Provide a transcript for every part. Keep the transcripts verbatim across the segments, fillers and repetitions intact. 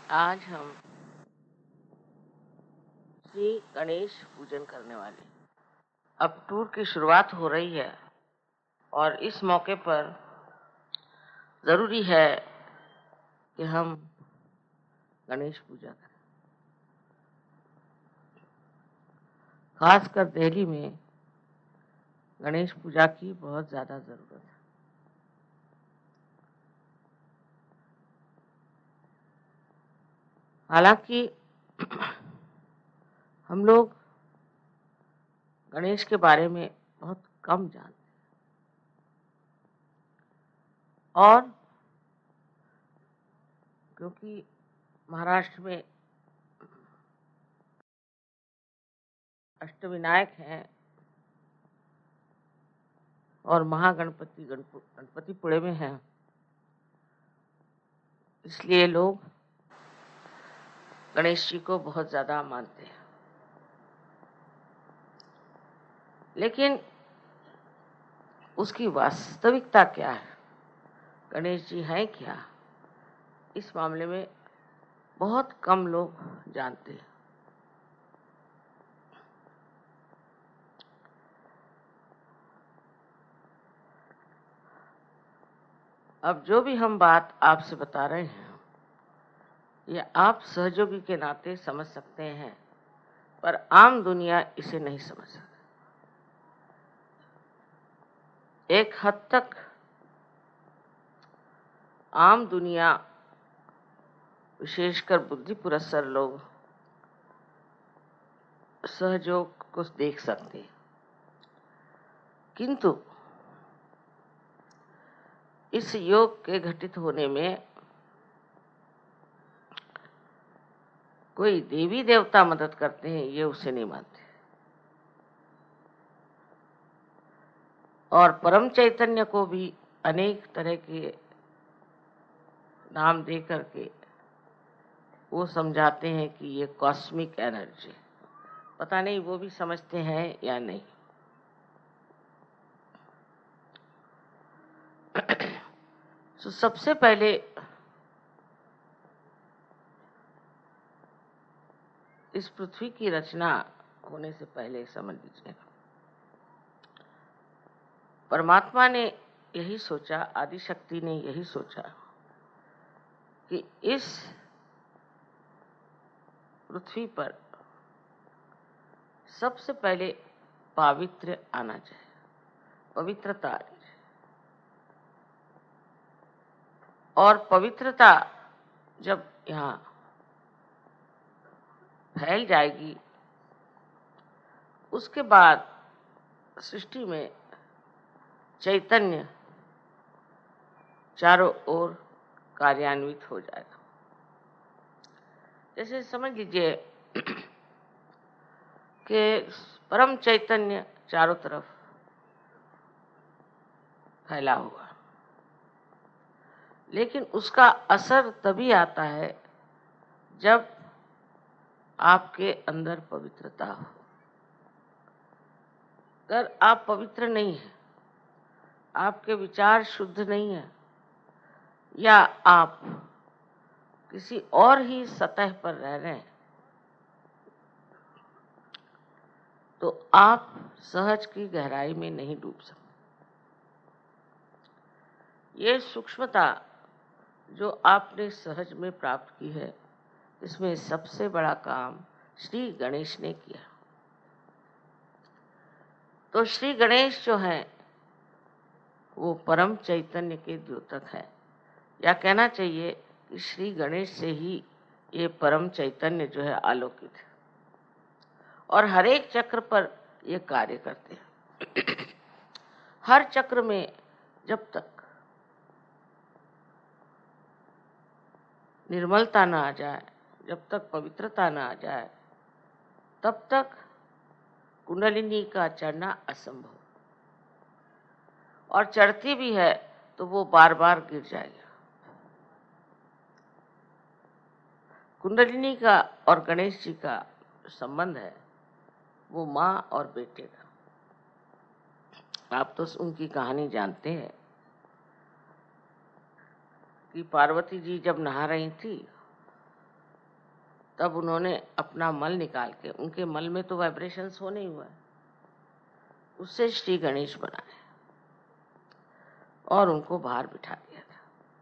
आज हम श्री गणेश पूजन करने वाले। अब टूर की शुरुआत हो रही है और इस मौके पर जरूरी है कि हम गणेश पूजा करें। खासकर दिल्ली में गणेश पूजा की बहुत ज्यादा जरूरत है। हालांकि हम लोग गणेश के बारे में बहुत कम जानते हैं और क्योंकि महाराष्ट्र में अष्टविनायक हैं और महागणपति गणपतिपुणे में हैं, इसलिए लोग गणेश जी को बहुत ज्यादा मानते हैं। लेकिन उसकी वास्तविकता क्या है, गणेश जी हैं क्या, इस मामले में बहुत कम लोग जानते हैं। अब जो भी हम बात आपसे बता रहे हैं ये आप सहयोगी के नाते समझ सकते हैं, पर आम दुनिया इसे नहीं समझ सकती। एक हद तक आम दुनिया, विशेषकर बुद्धि पुरस्सर लोग सहयोग को देख सकते हैं, किंतु इस योग के घटित होने में कोई देवी देवता मदद करते हैं ये उसे नहीं मानते। और परम चैतन्य को भी अनेक तरह के नाम दे करके वो समझाते हैं कि ये कॉस्मिक एनर्जी, पता नहीं वो भी समझते हैं या नहीं। तो सबसे पहले इस पृथ्वी की रचना होने से पहले समझ लीजिए, परमात्मा ने यही सोचा, आदि शक्ति ने यही सोचा कि इस पृथ्वी पर सबसे पहले पावित्र्य आना चाहिए, पवित्रता आनी चाहिए। और पवित्रता जब यहाँ फैल जाएगी, उसके बाद सृष्टि में चैतन्य चारों ओर कार्यान्वित हो जाएगा। जैसे समझ लीजिए कि परम चैतन्य चारों तरफ फैला हुआ, लेकिन उसका असर तभी आता है जब आपके अंदर पवित्रता हो। अगर आप पवित्र नहीं हैं, आपके विचार शुद्ध नहीं है, या आप किसी और ही सतह पर रह रहे हैं, तो आप सहज की गहराई में नहीं डूब सकते। ये सूक्ष्मता जो आपने सहज में प्राप्त की है, इसमें सबसे बड़ा काम श्री गणेश ने किया। तो श्री गणेश जो है वो परम चैतन्य के द्योतक है, या कहना चाहिए कि श्री गणेश से ही ये परम चैतन्य जो है आलोकित है और हर एक चक्र पर ये कार्य करते हैं। हर चक्र में जब तक निर्मलता न आ जाए, जब तक पवित्रता न आ जाए, तब तक कुंडलिनी का चढ़ना असंभव, और चढ़ती भी है तो वो बार बार गिर जाएगा। कुंडलिनी का और गणेश जी का संबंध है वो माँ और बेटे का। आप तो उनकी कहानी जानते हैं कि पार्वती जी जब नहा रही थी तब उन्होंने अपना मल निकाल के, उनके मल में तो वाइब्रेशंस होने ही हुआ है, उससे श्री गणेश बनाए और उनको बाहर बिठा दिया था।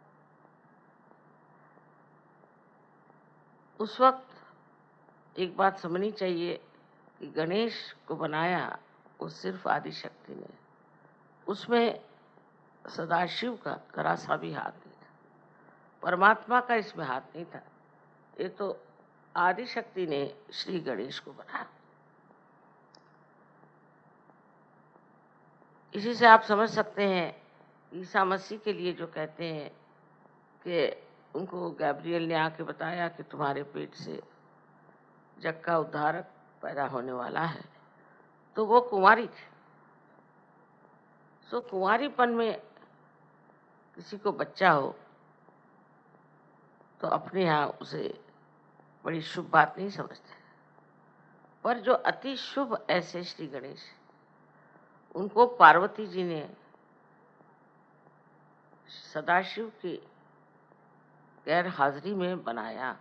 उस वक्त एक बात समझनी चाहिए कि गणेश को बनाया वो सिर्फ आदि शक्ति ने, उसमें सदाशिव का जरा सा भी हाथ नहीं था, परमात्मा का इसमें हाथ नहीं था। ये तो आदि शक्ति ने श्री गणेश को बनाया। इसी से आप समझ सकते हैं ईसा मसीह के लिए जो कहते हैं कि उनको गैब्रियल ने आके बताया कि तुम्हारे पेट से जग का उद्धारक पैदा होने वाला है, तो वो कुंवारी थी। सो कुंवारीपन में किसी को बच्चा हो तो अपने यहाँ उसे बड़ी शुभ बात नहीं समझते, पर जो अति शुभ ऐसे श्री गणेश, उनको पार्वती जी ने सदाशिव की गैर हाजिरी में बनाया।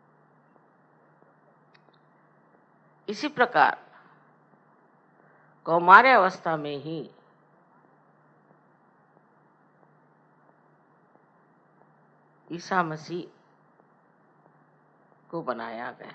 इसी प्रकार कौमार्य अवस्था में ही ईसा मसीह को बनाया गया।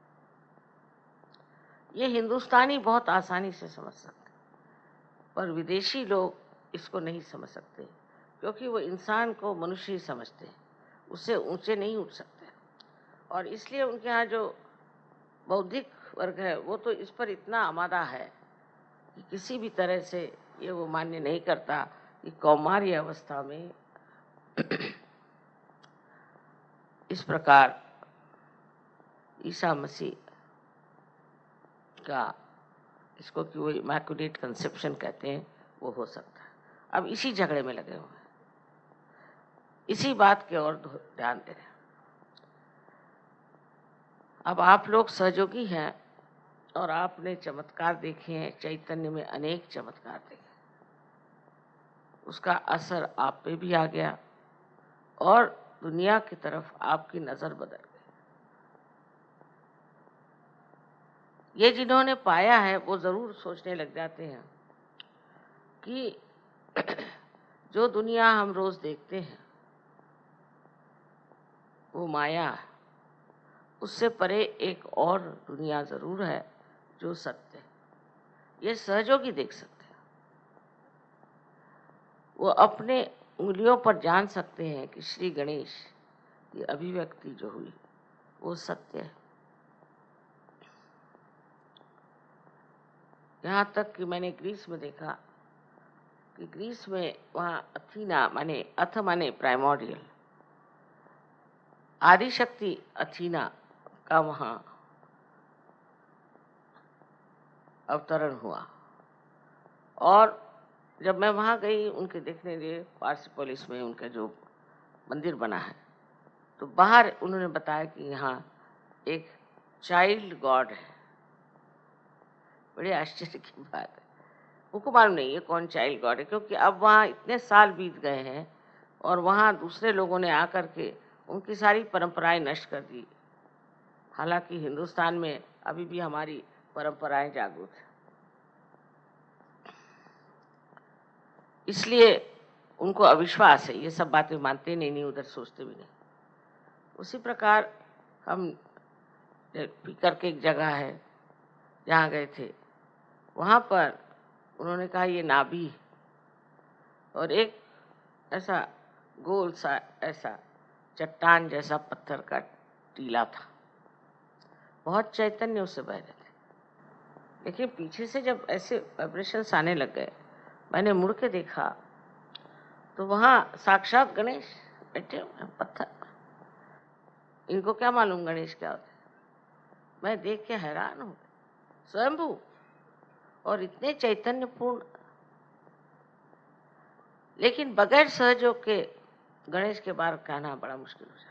ये हिंदुस्तानी बहुत आसानी से समझ सकते, पर विदेशी लोग इसको नहीं समझ सकते, क्योंकि वो इंसान को मनुष्य ही समझते हैं, उससे ऊंचे नहीं उठ सकते। और इसलिए उनके यहाँ जो बौद्धिक वर्ग है वो तो इस पर इतना आमादा है कि किसी भी तरह से ये वो मान्य नहीं करता कि कौमार्य अवस्था में इस प्रकार ईसा मसीह का, इसको कि वो इमैक्युलेट कंसेप्शन कहते हैं, वो हो सकता है। अब इसी झगड़े में लगे हुए हैं, इसी बात की ओर ध्यान दे रहे हैं। अब आप लोग सहयोगी हैं और आपने चमत्कार देखे हैं, चैतन्य में अनेक चमत्कार देखे, उसका असर आप पे भी आ गया और दुनिया की तरफ आपकी नजर बदल गई। ये जिन्होंने पाया है वो जरूर सोचने लग जाते हैं कि जो दुनिया हम रोज देखते हैं वो माया है, उससे परे एक और दुनिया जरूर है जो सत्य है। ये सहयोगी देख सकते हैं, वो अपने उंगलियों पर जान सकते हैं कि श्री गणेश की अभिव्यक्ति जो हुई वो सत्य है। यहाँ तक कि मैंने ग्रीस में देखा कि ग्रीस में वहाँ अथीना माने अथ माने प्राइमोर्डियल, आदिशक्ति अथीना का वहाँ अवतरण हुआ। और जब मैं वहाँ गई उनके देखने लिए, पार्सिपोलिस में उनका जो मंदिर बना है, तो बाहर उन्होंने बताया कि यहाँ एक चाइल्ड गॉड है। बड़े आश्चर्य की बात है, उनको मालूम नहीं है कौन चाइल्ड गॉड है, क्योंकि अब वहाँ इतने साल बीत गए हैं और वहाँ दूसरे लोगों ने आकर के उनकी सारी परंपराएं नष्ट कर दी। हालांकि हिंदुस्तान में अभी भी हमारी परंपराएं जागृत हैं, इसलिए उनको अविश्वास है, ये सब बातें मानते नहीं, नहीं उधर सोचते भी नहीं। उसी प्रकार हम पीकर के एक जगह है जहाँ गए थे, वहाँ पर उन्होंने कहा ये नाभि, और एक ऐसा गोल सा ऐसा चट्टान जैसा पत्थर का टीला था, बहुत चैतन्य उससे बह रहे थे। लेकिन पीछे से जब ऐसे वाइब्रेशंस आने लग गए, मैंने मुड़ के देखा तो वहाँ साक्षात गणेश बैठे हुए हैं पत्थर। इनको क्या मालूम गणेश क्या होता है? मैं देख के हैरान हूँ, स्वयंभू और इतने चैतन्यपूर्ण, लेकिन बगैर सहयोग के गणेश के बारे में कहना बड़ा मुश्किल हो जाता।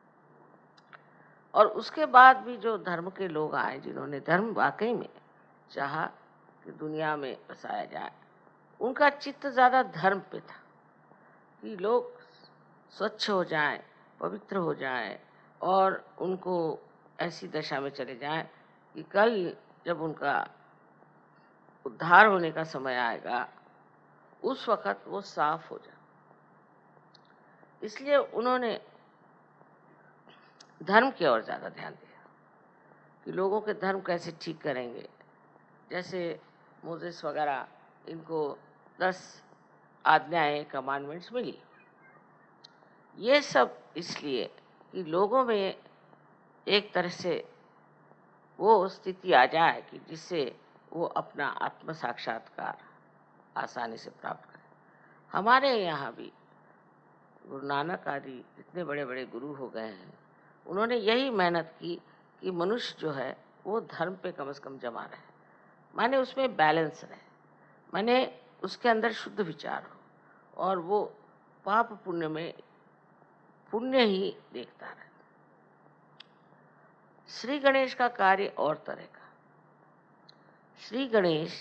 और उसके बाद भी जो धर्म के लोग आए, जिन्होंने धर्म वाकई में चाहा कि दुनिया में बसाया जाए, उनका चित्त ज्यादा धर्म पे था कि लोग स्वच्छ हो जाएं, पवित्र हो जाएं और उनको ऐसी दशा में चले जाएं कि कल जब उनका उद्धार होने का समय आएगा उस वक़्त वो साफ हो जाए। इसलिए उन्होंने धर्म की ओर ज़्यादा ध्यान दिया कि लोगों के धर्म कैसे ठीक करेंगे। जैसे मोसेस वगैरह, इनको दस आज्ञाएं, कमांडमेंट्स मिली। ये सब इसलिए कि लोगों में एक तरह से वो स्थिति आ जाए कि जिससे वो अपना आत्म साक्षात्कार आसानी से प्राप्त करें। हमारे यहाँ भी गुरु नानक आदि इतने बड़े बड़े गुरु हो गए हैं, उन्होंने यही मेहनत की कि मनुष्य जो है वो धर्म पे कम से कम जमा रहे, माने उसमें बैलेंस रहे, माने उसके अंदर शुद्ध विचार हो और वो पाप पुण्य में पुण्य ही देखता रहे। श्री गणेश का कार्य और तरह का। श्री गणेश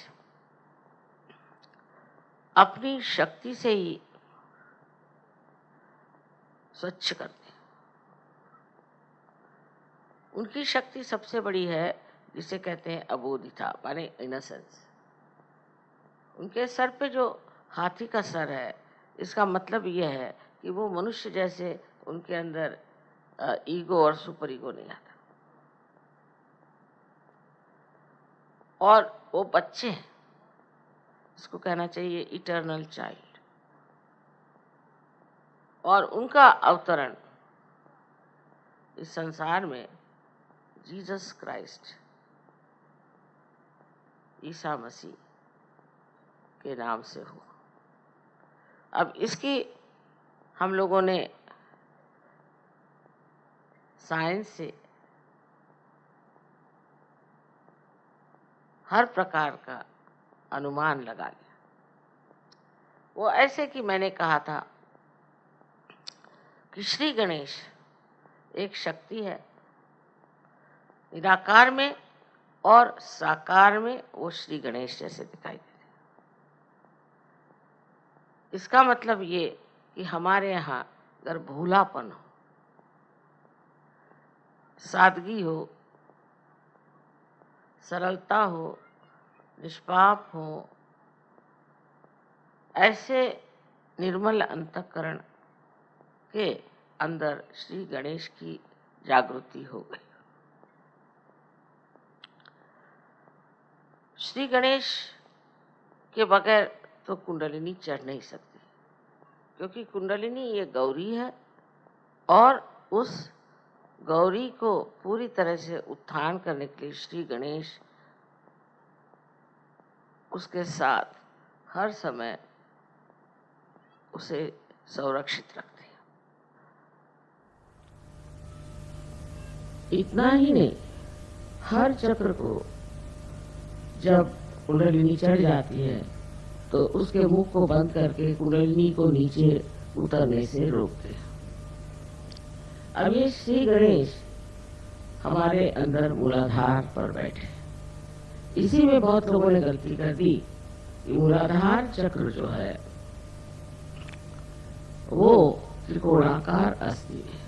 अपनी शक्ति से ही स्वच्छ करते हैं। उनकी शक्ति सबसे बड़ी है, जिसे कहते हैं अबोधिता, माने इनोसेंस। उनके सर पे जो हाथी का सर है, इसका मतलब यह है कि वो मनुष्य जैसे उनके अंदर ईगो और सुपर ईगो नहीं आता। और वो बच्चे हैं, इसको कहना चाहिए इटर्नल चाइल्ड। और उनका अवतरण इस संसार में जीसस क्राइस्ट, ईसा मसीह के नाम से हो। अब इसकी हम लोगों ने साइंस से हर प्रकार का अनुमान लगा लिया। वो ऐसे कि मैंने कहा था कि श्री गणेश एक शक्ति है, निराकार में और साकार में वो श्री गणेश जैसे दिखाई देते हैं। इसका मतलब ये कि हमारे यहाँ अगर भूलापन हो, सादगी हो, सरलता हो, निष्पाप हो, ऐसे निर्मल अंतःकरण के अंदर श्री गणेश की जागृति हो गई। श्री गणेश के बगैर तो कुंडलिनी चढ़ नहीं सकती, क्योंकि कुंडलिनी ये गौरी है और उस गौरी को पूरी तरह से उत्थान करने के लिए श्री गणेश उसके साथ हर समय उसे संरक्षित रखते हैं। इतना ही नहीं, हर चक्र को जब कुंडलिनी चढ़ जाती है तो उसके मुख को बंद करके कुंडलिनी को नीचे उतरने से रोकते हैं। अब ये श्री गणेश हमारे अंदर मूलाधार पर बैठे। इसी में बहुत लोगों ने गलती कर दी कि मूलाधार चक्र जो है वो त्रिकोणाकार अस्थि है।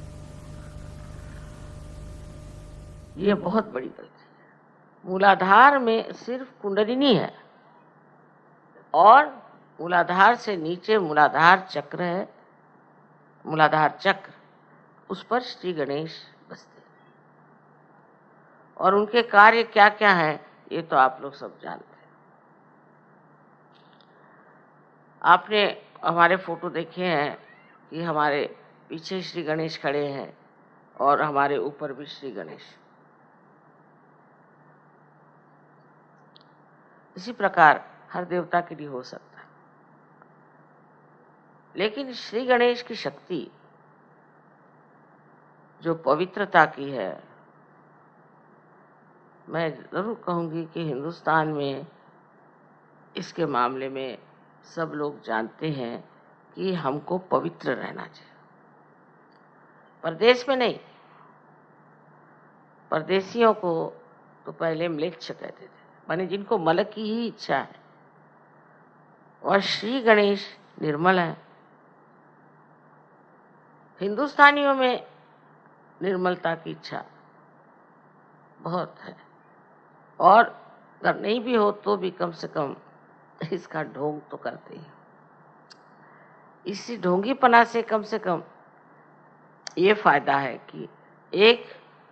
ये बहुत बड़ी गलती है। मूलाधार में सिर्फ कुंडलिनी है और मूलाधार से नीचे मूलाधार चक्र है, मूलाधार चक्र, उस पर श्री गणेश बसते। और उनके कार्य क्या क्या हैं ये तो आप लोग सब जानते हैं। आपने हमारे फोटो देखे हैं कि हमारे पीछे श्री गणेश खड़े हैं और हमारे ऊपर भी श्री गणेश। इसी प्रकार हर देवता के लिए हो सकता है, लेकिन श्री गणेश की शक्ति जो पवित्रता की है, मैं जरूर कहूंगी कि हिंदुस्तान में इसके मामले में सब लोग जानते हैं कि हमको पवित्र रहना चाहिए। परदेश में नहीं, परदेशियों को तो पहले म्लेच्छ कहते थे, माने जिनको मलक की ही इच्छा है। और श्री गणेश निर्मल है। हिंदुस्तानियों में निर्मलता की इच्छा बहुत है। और अगर नहीं भी हो तो भी कम से कम इसका ढोंग तो करते ही। इसी ढोंगीपना से कम से कम ये फायदा है कि एक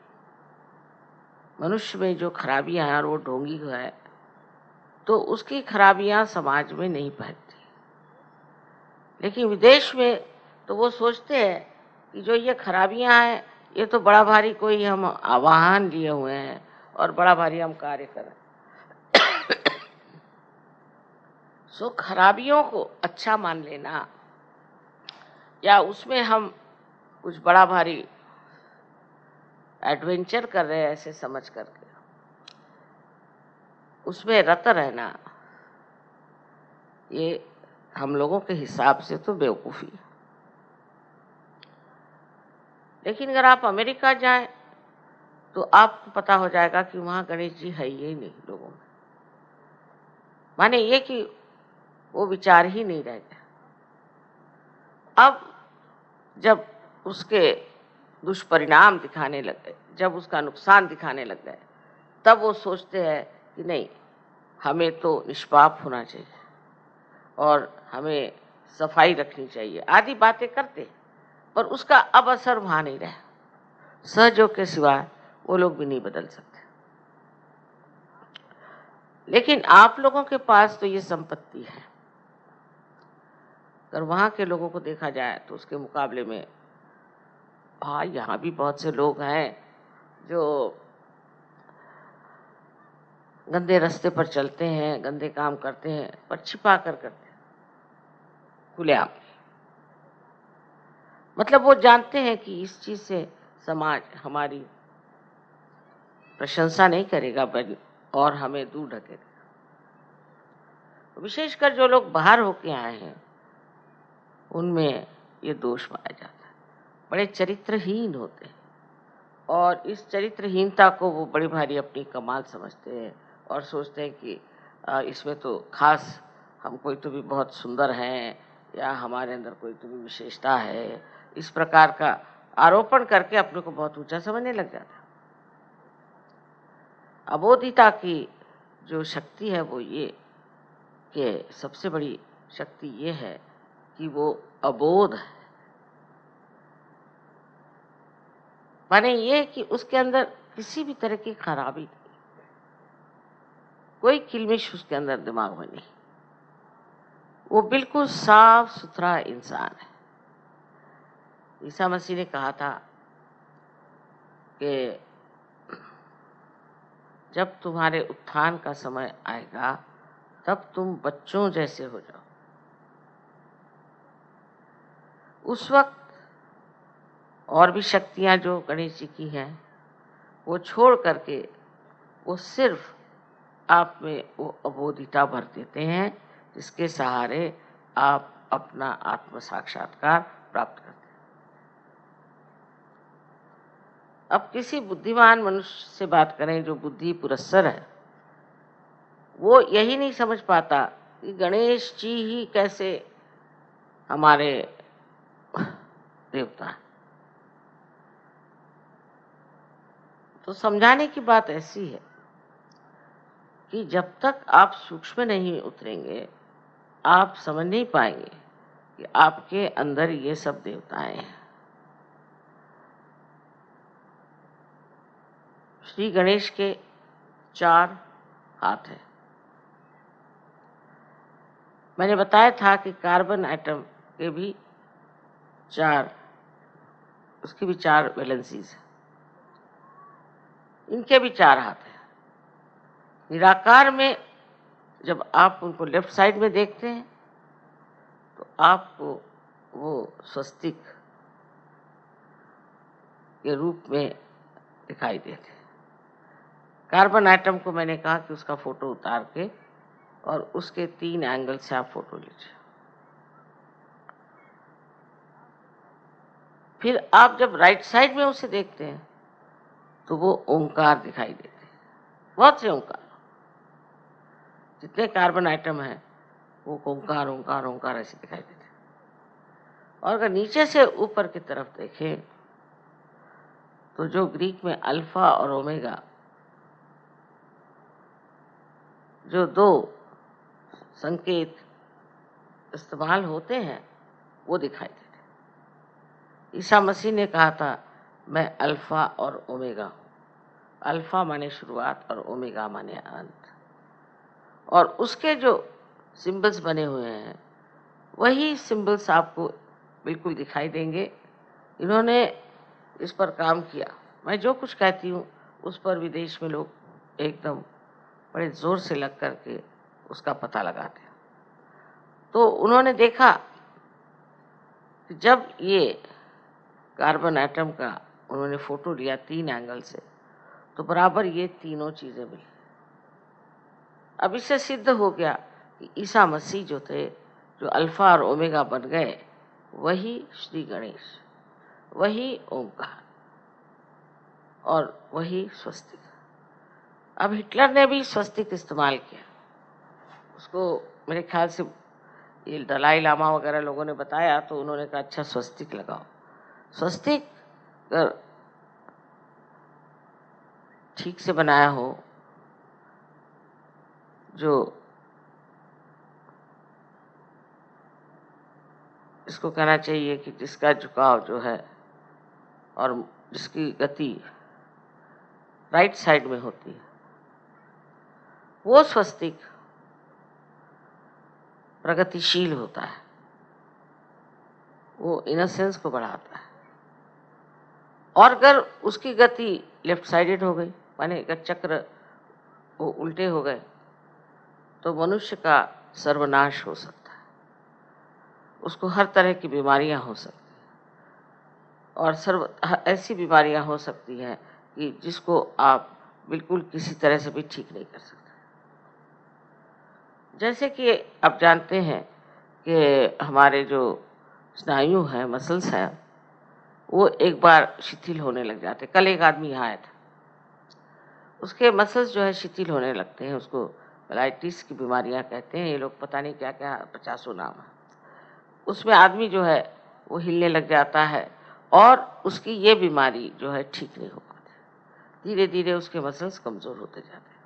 मनुष्य में जो खराबियां हैं और वो ढोंगी है तो उसकी खराबियां समाज में नहीं फैलती। लेकिन विदेश में तो वो सोचते हैं कि जो ये खराबियां हैं ये तो बड़ा भारी कोई हम आवाहन लिए हुए हैं और बड़ा भारी हम कार्य कर रहे हैं। सो खराबियों को अच्छा मान लेना या उसमें हम कुछ बड़ा भारी एडवेंचर कर रहे हैं ऐसे समझ करके उसमें रत रहना, ये हम लोगों के हिसाब से तो बेवकूफ़ी है। लेकिन अगर आप अमेरिका जाएं तो आपको पता हो जाएगा कि वहाँ गणेश जी है ही नहीं लोगों में। माने ये कि वो विचार ही नहीं रह गया। अब जब उसके दुष्परिणाम दिखाने लग गए, जब उसका नुकसान दिखाने लग गए, तब वो सोचते हैं कि नहीं, हमें तो निष्पाप होना चाहिए और हमें सफाई रखनी चाहिए आदि बातें करते, पर उसका अब असर वहाँ नहीं रहा। सहजों के सिवाय वो लोग भी नहीं बदल सकते। लेकिन आप लोगों के पास तो ये संपत्ति है। अगर वहाँ के लोगों को देखा जाए तो उसके मुकाबले में हाँ, यहाँ भी बहुत से लोग हैं जो गंदे रास्ते पर चलते हैं, गंदे काम करते हैं, पर छिपा कर करते हैं, खुलेआम। मतलब वो जानते हैं कि इस चीज से समाज हमारी प्रशंसा नहीं करेगा और हमें दूर ढकेगा। विशेषकर जो लोग बाहर होके आए हैं उनमें ये दोष पाया जाता है, बड़े चरित्रहीन होते हैं और इस चरित्रहीनता को वो बड़ी भारी अपनी कमाल समझते हैं और सोचते हैं कि इसमें तो खास हम कोई तो भी बहुत सुंदर हैं या हमारे अंदर कोई तो भी विशेषता है। इस प्रकार का आरोपण करके अपने को बहुत ऊंचा समझने लग जाता है। अबोधिता की जो शक्ति है वो ये कि सबसे बड़ी शक्ति ये है कि वो अबोध है। माने ये कि उसके अंदर किसी भी तरह की खराबी नहीं, कोई किलमिश उसके अंदर दिमाग में नहीं, वो बिल्कुल साफ सुथरा इंसान है। ईसा मसीह ने कहा था कि जब तुम्हारे उत्थान का समय आएगा तब तुम बच्चों जैसे हो जाओ। उस वक्त और भी शक्तियां जो गणेश जी की हैं वो छोड़ करके वो सिर्फ आप में वो अबोधिता भर देते हैं जिसके सहारे आप अपना आत्म साक्षात्कार प्राप्त करते हैं। अब किसी बुद्धिमान मनुष्य से बात करें जो बुद्धि पुरस्सर है, वो यही नहीं समझ पाता कि गणेश जी ही कैसे हमारे देवता हैं। तो समझाने की बात ऐसी है कि जब तक आप सूक्ष्म नहीं उतरेंगे आप समझ नहीं पाएंगे कि आपके अंदर ये सब देवताएं हैं। श्री गणेश के चार हाथ हैं। मैंने बताया था कि कार्बन एटम के भी चार, उसके भी चार वैलेंसीज हैं, इनके भी चार हाथ हैं। निराकार में जब आप उनको लेफ्ट साइड में देखते हैं तो आपको वो स्वस्तिक के रूप में दिखाई देते हैं। कार्बन एटम को मैंने कहा कि उसका फोटो उतार के और उसके तीन एंगल से आप फोटो लीजिए। फिर आप जब राइट साइड में उसे देखते हैं तो वो ओंकार दिखाई देते हैं, बहुत से ओंकार। जितने कार्बन आइटम हैं वो ओंकार ओंकार ओंकार ऐसे दिखाई देते हैं। और अगर नीचे से ऊपर की तरफ देखें तो जो ग्रीक में अल्फा और ओमेगा जो दो संकेत इस्तेमाल होते हैं वो दिखाई देते। ईसा मसीह ने कहा था मैं अल्फा और ओमेगा हूँ। अल्फा माने शुरुआत और ओमेगा माने अंत। और उसके जो सिंबल्स बने हुए हैं वही सिंबल्स आपको बिल्कुल दिखाई देंगे। इन्होंने इस पर काम किया। मैं जो कुछ कहती हूँ उस पर विदेश में लोग एकदम बड़े जोर से लग करके उसका पता लगाते हैं। तो उन्होंने देखा कि जब ये कार्बन एटम का उन्होंने फोटो लिया तीन एंगल से, तो बराबर ये तीनों चीजें मिली। अब इससे सिद्ध हो गया कि ईसा मसीह जो थे, जो अल्फा और ओमेगा बन गए, वही श्री गणेश, वही ओमकार और वही स्वस्तिक। अब हिटलर ने भी स्वस्तिक इस्तेमाल किया। उसको मेरे ख्याल से ये दलाई लामा वगैरह लोगों ने बताया, तो उन्होंने कहा अच्छा स्वस्तिक लगाओ। स्वस्तिक अगर ठीक से बनाया हो, जो इसको कहना चाहिए कि जिसका झुकाव जो है और जिसकी गति राइट साइड में होती है, वो स्वस्तिक प्रगतिशील होता है, वो इनोसेंस को बढ़ाता है। और अगर उसकी गति लेफ्ट साइडेड हो गई, माने अगर चक्र वो उल्टे हो गए, तो मनुष्य का सर्वनाश हो सकता है। उसको हर तरह की बीमारियां हो सकती हैं और सर्व ऐसी बीमारियां हो सकती हैं कि जिसको आप बिल्कुल किसी तरह से भी ठीक नहीं कर सकते। जैसे कि आप जानते हैं कि हमारे जो स्नायु हैं, मसल्स हैं, वो एक बार शिथिल होने लग जाते। कल एक आदमी यहाँ आया था, उसके मसल्स जो है शिथिल होने लगते हैं। उसको पेलाइटिस की बीमारियां कहते हैं ये लोग, पता नहीं क्या क्या पचासों नाम है। उसमें आदमी जो है वो हिलने लग जाता है और उसकी ये बीमारी जो है ठीक नहीं हो पाती। धीरे धीरे उसके मसल्स कमजोर होते जाते हैं।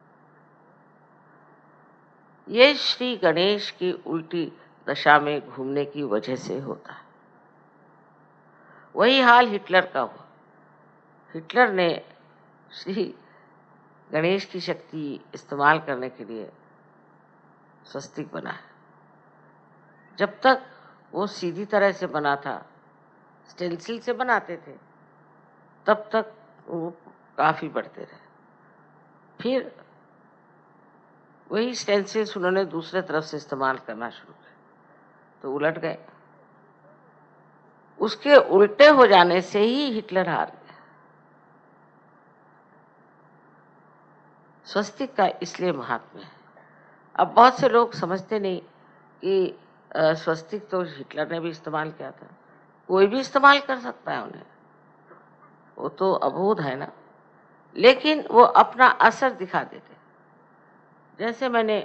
ये श्री गणेश की उल्टी दशा में घूमने की वजह से होता है। वही हाल हिटलर का हुआ। हिटलर ने श्री गणेश की शक्ति इस्तेमाल करने के लिए स्वस्तिक बनाया। जब तक वो सीधी तरह से बना था, स्टेंसिल से बनाते थे, तब तक वो काफी बढ़ते रहे। फिर वही स्टेंसिल्स उन्होंने दूसरे तरफ से इस्तेमाल करना शुरू किया, तो उलट गए। उसके उल्टे हो जाने से ही हिटलर हार गया। स्वस्तिक का इसलिए महात्म्य है। अब बहुत से लोग समझते नहीं कि स्वस्तिक तो हिटलर ने भी इस्तेमाल किया था, कोई भी इस्तेमाल कर सकता है उन्हें, वो तो अबोध है ना। लेकिन वो अपना असर दिखा देते। जैसे मैंने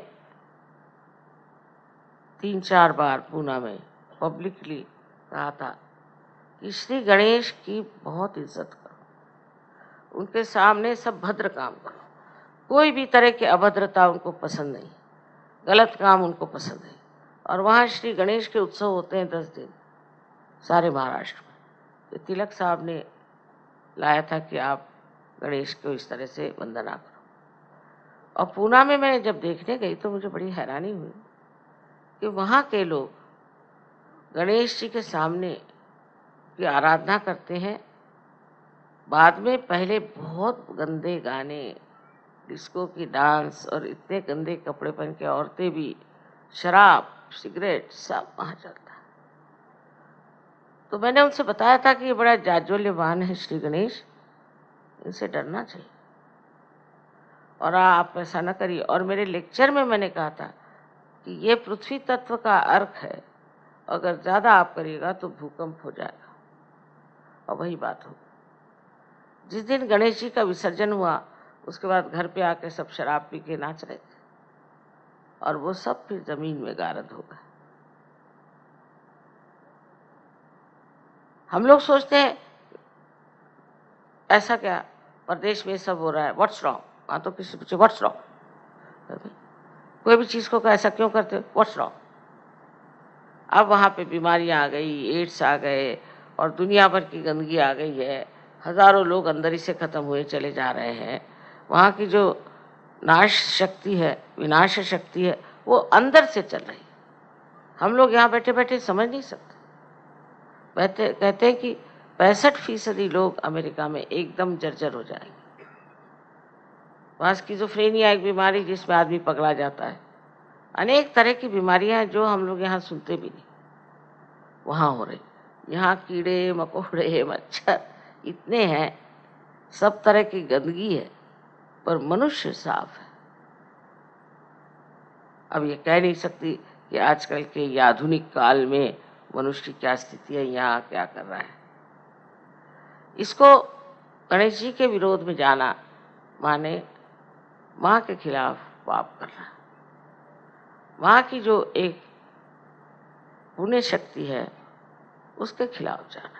तीन चार बार पूना में पब्लिकली कहा था कि श्री गणेश की बहुत इज्जत करो, उनके सामने सब भद्र काम करो। कोई भी तरह की अभद्रता उनको पसंद नहीं, गलत काम उनको पसंद नहीं। और वहाँ श्री गणेश के उत्सव होते हैं दस दिन सारे महाराष्ट्र में। तो तिलक साहब ने लाया था कि आप गणेश को इस तरह से वंदना करो। और पूना में मैं जब देखने गई तो मुझे बड़ी हैरानी हुई कि वहाँ के लोग गणेश जी के सामने की आराधना करते हैं। बाद में पहले बहुत गंदे गाने, डिस्को की डांस और इतने गंदे कपड़े पहन के औरतें भी, शराब, सिगरेट सब वहाँ चलता है। तो मैंने उनसे बताया था कि ये बड़ा जाज्वल्यवान है श्री गणेश, इनसे डरना चाहिए और आप ऐसा न करिए। और मेरे लेक्चर में मैंने कहा था कि ये पृथ्वी तत्व का अर्थ है, अगर ज़्यादा आप करिएगा तो भूकंप हो जाएगा। और वही बात हो। जिस दिन गणेश जी का विसर्जन हुआ उसके बाद घर पे आके सब शराब पी के नाच रहे थे और वो सब फिर जमीन में गारद हो गए। हम लोग सोचते हैं ऐसा क्या, प्रदेश में सब हो रहा है, व्हाट्स रॉन्ग। वहाँ तो किसी पूछे व्हाट्स रॉन्ग, कोई भी चीज़ को ऐसा क्यों करते हो, व्हाट्स रॉन्ग। अब वहाँ पे बीमारियाँ आ गई, एड्स आ गए और दुनिया भर की गंदगी आ गई है, हजारों लोग अंदर ही से खत्म हुए चले जा रहे हैं। वहाँ की जो नाश शक्ति है, विनाश शक्ति है, वो अंदर से चल रही है। हम लोग यहाँ बैठे बैठे समझ नहीं सकते। कहते कहते हैं कि पैंसठ फीसदी लोग अमेरिका में एकदम जर्जर हो जाएंगे। वहाँ स्किज़ोफ्रेनिया एक बीमारी जिसमें आदमी पगला जाता है, अनेक तरह की बीमारियां हैं जो हम लोग यहाँ सुनते भी नहीं, वहाँ हो रही। यहाँ कीड़े मकोड़े मच्छर इतने हैं, सब तरह की गंदगी है, पर मनुष्य साफ है। अब ये कह नहीं सकती कि आजकल के ये आधुनिक काल में मनुष्य की क्या स्थिति है, यहाँ क्या कर रहा है। इसको गणेश जी के विरोध में जाना माने माँ के खिलाफ पाप करना। वहाँ की जो एक पुण्य शक्ति है उसके खिलाफ जाना।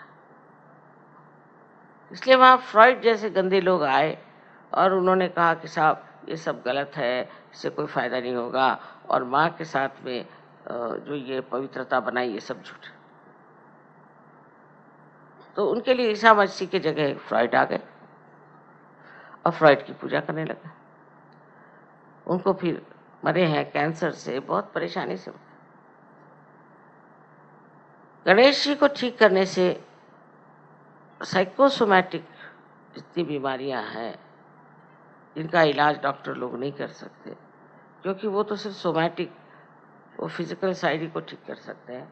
इसलिए वहाँ फ्रॉइड जैसे गंदे लोग आए और उन्होंने कहा कि साहब ये सब गलत है, इससे कोई फायदा नहीं होगा, और माँ के साथ में जो ये पवित्रता बनाई ये सब झूठ। तो उनके लिए ईसा मसीह की जगह फ्रॉइड आ गए और फ्रॉइड की पूजा करने लगे। उनको फिर मरे हैं कैंसर से, बहुत परेशानी से। गणेश जी को ठीक करने से साइकोसोमैटिक जितनी बीमारियां हैं जिनका इलाज डॉक्टर लोग नहीं कर सकते, क्योंकि वो तो सिर्फ सोमैटिक, वो फिजिकल साइड ही को ठीक कर सकते हैं,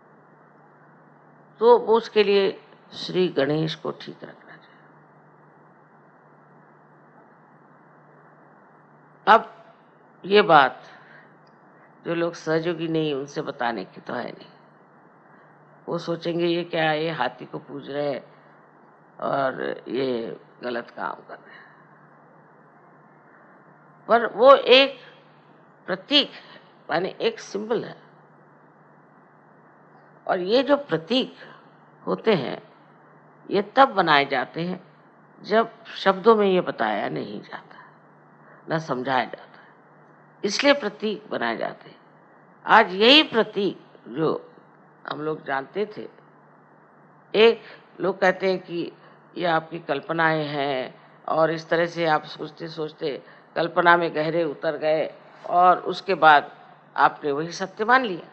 तो वो उसके लिए श्री गणेश को ठीक रखना चाहिए। अब ये बात जो लोग सहयोगी नहीं उनसे बताने की तो है नहीं। वो सोचेंगे ये क्या है, ये हाथी को पूज रहे हैं और ये गलत काम कर रहे हैं। पर वो एक प्रतीक है, माने एक सिंबल है, और ये जो प्रतीक होते हैं ये तब बनाए जाते हैं जब शब्दों में ये बताया नहीं जाता, न समझाया जाता, इसलिए प्रतीक बनाए जाते हैं। आज यही प्रतीक जो हम लोग जानते थे, एक लोग कहते हैं कि ये आपकी कल्पनाएं हैं, और इस तरह से आप सोचते सोचते कल्पना में गहरे उतर गए और उसके बाद आपने वही सत्य मान लिया।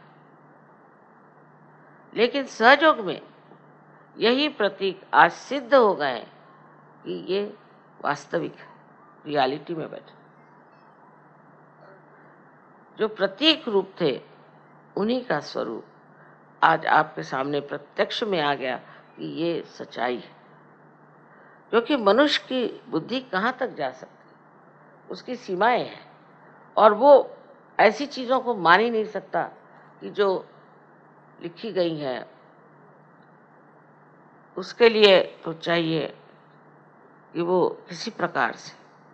लेकिन सहयोग में यही प्रतीक आज सिद्ध हो गए कि ये वास्तविक है, रियलिटी में बैठे। जो प्रतीक रूप थे उन्हीं का स्वरूप आज आपके सामने प्रत्यक्ष में आ गया कि ये सच्चाई है। क्योंकि मनुष्य की बुद्धि कहाँ तक जा सकती, उसकी सीमाएं हैं, और वो ऐसी चीज़ों को मान ही नहीं सकता कि जो लिखी गई हैं। उसके लिए तो चाहिए कि वो किसी प्रकार से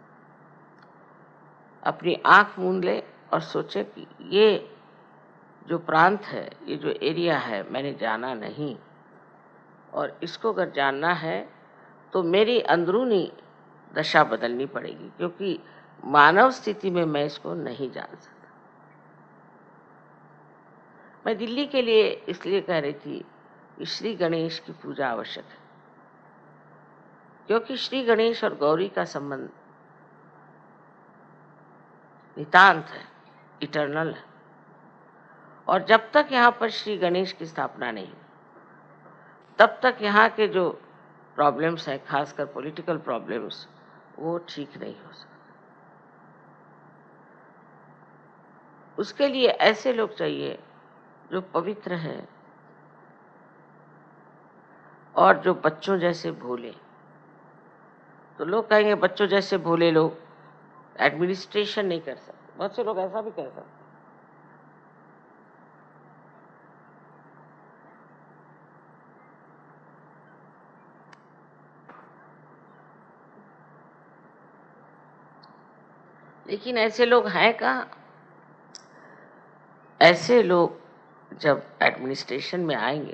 अपनी आंख मूंद ले और सोचे कि ये जो प्रांत है, ये जो एरिया है, मैंने जाना नहीं, और इसको अगर जानना है तो मेरी अंदरूनी दशा बदलनी पड़ेगी, क्योंकि मानव स्थिति में मैं इसको नहीं जान सकता। मैं दिल्ली के लिए इसलिए कह रही थी कि श्री गणेश की पूजा आवश्यक है, क्योंकि श्री गणेश और गौरी का संबंध नितांत है, इटर्नल है, और जब तक यहाँ पर श्री गणेश की स्थापना नहीं तब तक यहाँ के जो प्रॉब्लम्स हैं, खासकर पॉलिटिकल प्रॉब्लम्स, वो ठीक नहीं हो सकते। उसके लिए ऐसे लोग चाहिए जो पवित्र है और जो बच्चों जैसे भोले। तो लोग कहेंगे बच्चों जैसे भोले लोग एडमिनिस्ट्रेशन नहीं कर सकते। बहुत से लोग ऐसा भी कह सकते। लेकिन ऐसे लोग हैं कहाँ? ऐसे लोग जब एडमिनिस्ट्रेशन में आएंगे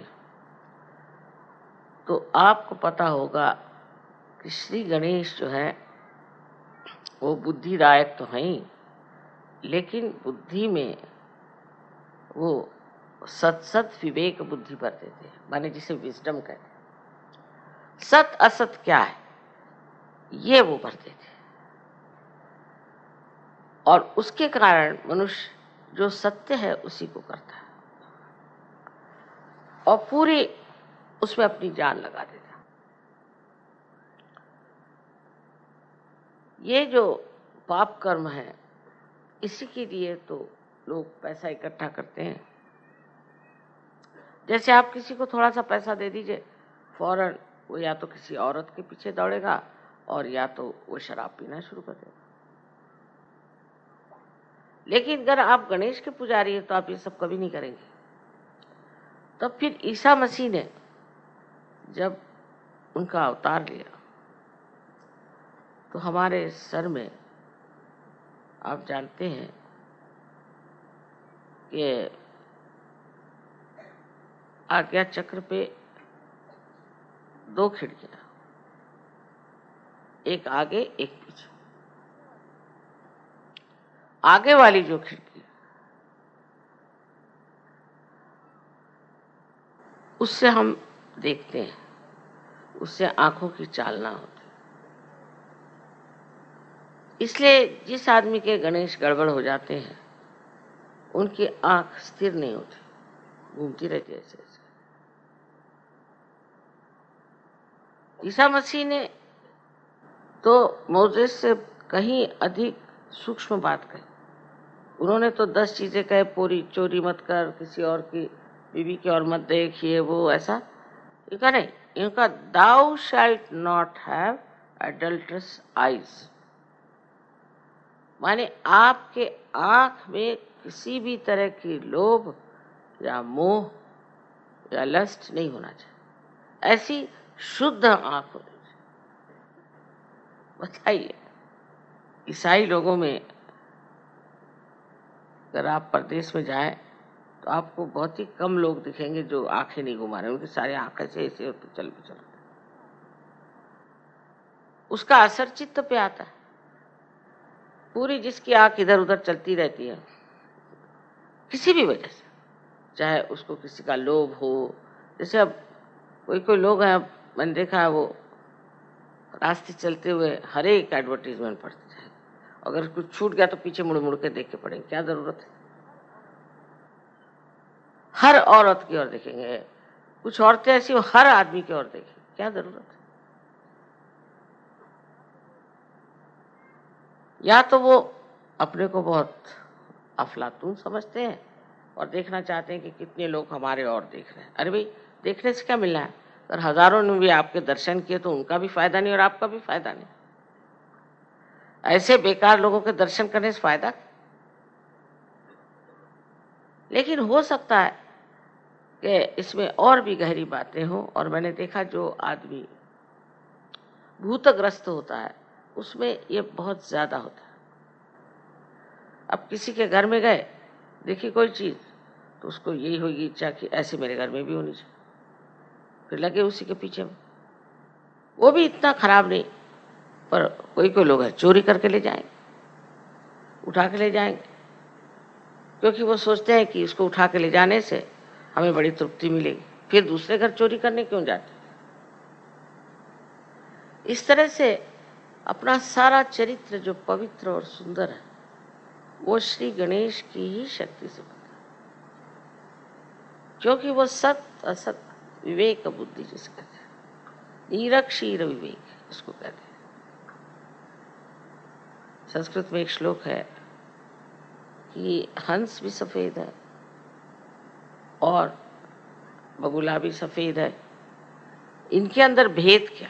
तो आपको पता होगा कि श्री गणेश जो है वो बुद्धिदायक तो हैं ही, लेकिन बुद्धि में वो सत सत विवेक बुद्धि भरते थे, माने जिसे विजडम कहते हैं। सत असत क्या है ये वो भरते थे, और उसके कारण मनुष्य जो सत्य है उसी को करता है और पूरी उसमें अपनी जान लगा देता। ये जो पाप कर्म है इसी के लिए तो लोग पैसा इकट्ठा करते हैं। जैसे आप किसी को थोड़ा सा पैसा दे दीजिए, फौरन वो या तो किसी औरत के पीछे दौड़ेगा और या तो वो शराब पीना शुरू कर देगा। लेकिन अगर आप गणेश के पुजारी हैं तो आप ये सब कभी नहीं करेंगे। तब फिर ईसा मसीह ने जब उनका अवतार लिया तो हमारे सर में आप जानते हैं कि आज्ञा चक्र पे दो खिड़कियां, एक आगे एक पीछे। आगे वाली जो खिड़की उससे हम देखते हैं, उससे आंखों की चालना होती। इसलिए जिस आदमी के गणेश गड़बड़ हो जाते हैं उनकी आंख स्थिर नहीं होती, घूमती रहती है ऐसे ऐसे। ईसा मसीह ने तो मोसेस से कहीं अधिक सूक्ष्म बात कही। उन्होंने तो दस चीजें कहे, पूरी चोरी मत कर, किसी और की बीवी की और मत देख, ये वो ऐसा। इनका नहीं, इनका thou shalt not have adulterous eyes, माने आपके आंख में किसी भी तरह की लोभ या मोह या लस्ट नहीं होना चाहिए, ऐसी शुद्ध आंख होनी चाहिए। बताइए, ईसाई लोगों में अगर आप परदेश में जाएं तो आपको बहुत ही कम लोग दिखेंगे जो आंखें नहीं घुमा रहे, उनकी सारी आंखें से ऐसे होते चल भी चलते। उसका असर चित्त पे आता है। पूरी जिसकी आंख इधर उधर चलती रहती है किसी भी वजह से, चाहे उसको किसी का लोभ हो, जैसे अब कोई कोई लोग हैं, मैंने देखा है, वो रास्ते चलते हुए हर एक एडवर्टीजमेंट पढ़ते जाए, अगर कुछ छूट गया तो पीछे मुड़ मुड़ के देख के पढ़ेंगे, क्या जरूरत है। हर औरत की ओर देखेंगे, कुछ औरतें ऐसी हर आदमी की ओर देखेंगे, क्या जरूरत है। या तो वो अपने को बहुत अफलातून समझते हैं और देखना चाहते हैं कि कितने लोग हमारे और देख रहे हैं। अरे भाई, देखने से क्या मिलना है? अगर हजारों ने भी आपके दर्शन किए तो उनका भी फायदा नहीं और आपका भी फायदा नहीं। ऐसे बेकार लोगों के दर्शन करने से फायदा। लेकिन हो सकता है कि इसमें और भी गहरी बातें हों, और मैंने देखा जो आदमी भूतग्रस्त होता है उसमें ये बहुत ज्यादा होता है। अब किसी के घर में गए, देखी कोई चीज, तो उसको यही होगी इच्छा कि ऐसे मेरे घर में भी होनी चाहिए, फिर लगे उसी के पीछे में। वो भी इतना खराब नहीं, पर कोई कोई लोग है चोरी करके ले जाएंगे, उठा के ले जाएंगे, क्योंकि वो सोचते हैं कि इसको उठा के ले जाने से हमें बड़ी तृप्ति मिलेगी, फिर दूसरे घर चोरी करने क्यों जाते। इस तरह से अपना सारा चरित्र जो पवित्र और सुंदर है वो श्री गणेश की ही शक्ति से बना, क्योंकि वो सत असत विवेक बुद्धि जिसे कहते हैं, नीरक्षीर विवेक इसको कहते हैं। संस्कृत में एक श्लोक है कि हंस भी सफेद है और बगुला भी सफेद है, इनके अंदर भेद क्या?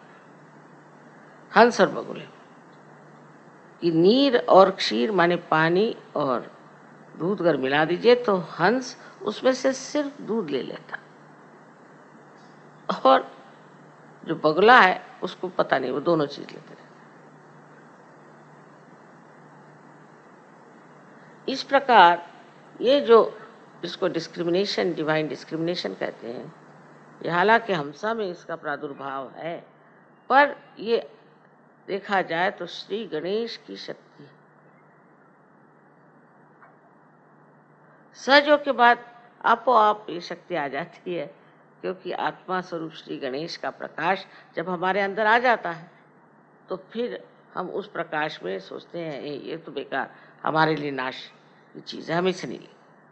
हंस और बगुले कि नीर और क्षीर माने पानी और दूध अगर मिला दीजिए तो हंस उसमें से सिर्फ दूध ले लेता, और जो बगुला है उसको पता नहीं, वो दोनों चीज लेते रहते। इस प्रकार ये जो इसको डिस्क्रिमिनेशन, डिवाइन डिस्क्रिमिनेशन कहते हैं, ये हालांकि हमसा में इसका प्रादुर्भाव है, पर ये देखा जाए तो श्री गणेश की शक्ति है। सहयोग के बाद आपो आप ये शक्ति आ जाती है, क्योंकि आत्मा स्वरूप श्री गणेश का प्रकाश जब हमारे अंदर आ जाता है तो फिर हम उस प्रकाश में सोचते हैं ये तो बेकार, हमारे लिए नाश की चीज़ है, हमें इसे नहीं ली।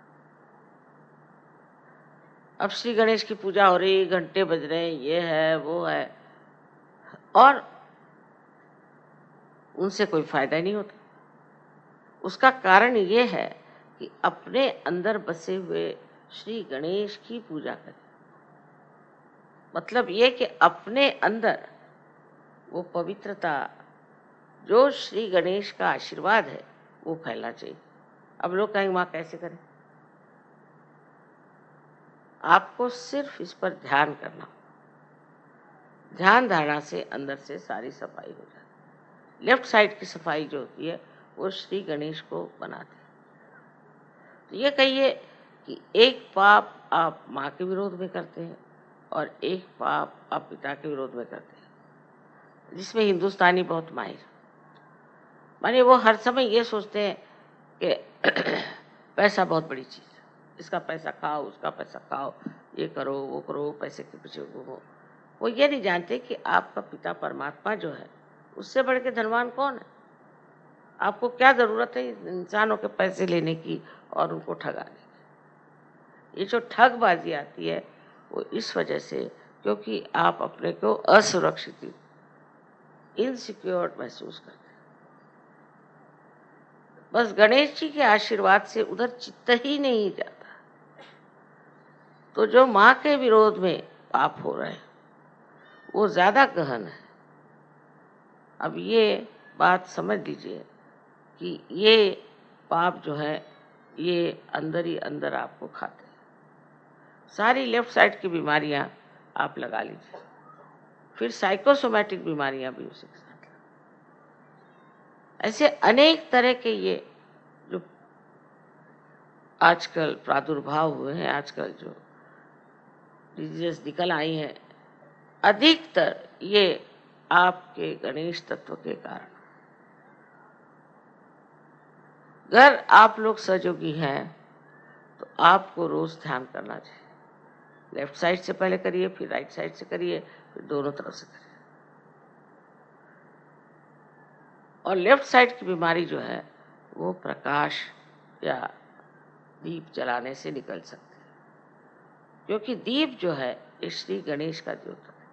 अब श्री गणेश की पूजा हो रही, घंटे बज रहे हैं, ये है वो है, और उनसे कोई फायदा नहीं होता। उसका कारण ये है कि अपने अंदर बसे हुए श्री गणेश की पूजा करें। मतलब ये कि अपने अंदर वो पवित्रता जो श्री गणेश का आशीर्वाद है वो फैलना चाहिए। अब लोग कहेंगे माँ कैसे करें? आपको सिर्फ इस पर ध्यान करना, ध्यान धारणा से अंदर से सारी सफाई हो जाती है। लेफ्ट साइड की सफाई जो होती है वो श्री गणेश को बनाती है। तो ये कहिए कि एक पाप आप माँ के विरोध में करते हैं और एक पाप आप पिता के विरोध में करते हैं, जिसमें हिंदुस्तानी बहुत माहिर, माने वो हर समय ये सोचते हैं कि पैसा बहुत बड़ी चीज़ है, इसका पैसा खाओ, उसका पैसा खाओ, ये करो वो करो, पैसे के पीछे घूमो। वो ये नहीं जानते कि आपका पिता परमात्मा जो है उससे बढ़ के धनवान कौन है। आपको क्या ज़रूरत है इंसानों के पैसे लेने की और उनको ठगाने की? ये जो ठगबाजी आती है वो इस वजह से, क्योंकि आप अपने को असुरक्षित, इनसिक्योर महसूस करते हैं। बस गणेश जी के आशीर्वाद से उधर चित्त ही नहीं जाता। तो जो माँ के विरोध में पाप हो रहे हैं वो ज़्यादा गहन है। अब ये बात समझ लीजिए कि ये पाप जो है ये अंदर ही अंदर आपको खाते हैं। सारी लेफ्ट साइड की बीमारियां आप लगा लीजिए, फिर साइकोसोमैटिक बीमारियां भी उसी के साथ। ऐसे अनेक तरह के ये जो आजकल प्रादुर्भाव हुए हैं, आजकल जो डिजीज निकल आई हैं, अधिकतर ये आपके गणेश तत्व के कारण। अगर आप लोग सहयोगी हैं तो आपको रोज ध्यान करना चाहिए। लेफ्ट साइड से पहले करिए, फिर राइट साइड से करिए, फिर दोनों तरफ से करिए। और लेफ्ट साइड की बीमारी जो है वो प्रकाश या दीप जलाने से निकल सकती है, क्योंकि दीप जो है ये श्री गणेश का द्योतक है।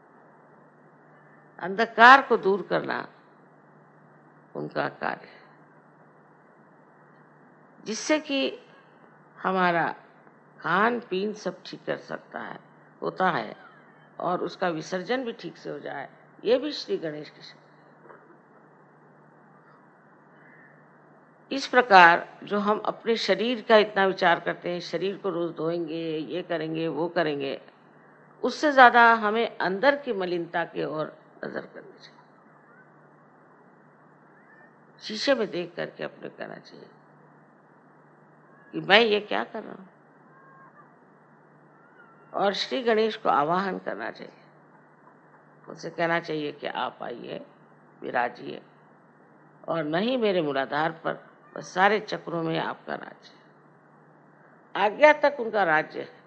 अंधकार को दूर करना उनका कार्य है, जिससे कि हमारा खान पीन सब ठीक कर सकता है होता है और उसका विसर्जन भी ठीक से हो जाए। ये भी श्री गणेश की शक्ति। इस प्रकार जो हम अपने शरीर का इतना विचार करते हैं, शरीर को रोज धोएंगे, ये करेंगे वो करेंगे, उससे ज्यादा हमें अंदर की मलिनता की ओर नजर करनी चाहिए। शीशे में देख करके अपने कहना चाहिए कि मैं ये क्या कर रहा हूं, और श्री गणेश को आवाहन करना चाहिए। उनसे कहना चाहिए कि आप आइए, विराजिए, और नहीं मेरे मूलाधार पर, बस सारे चक्रों में आपका राज्य है। आज्ञा तक उनका राज्य है।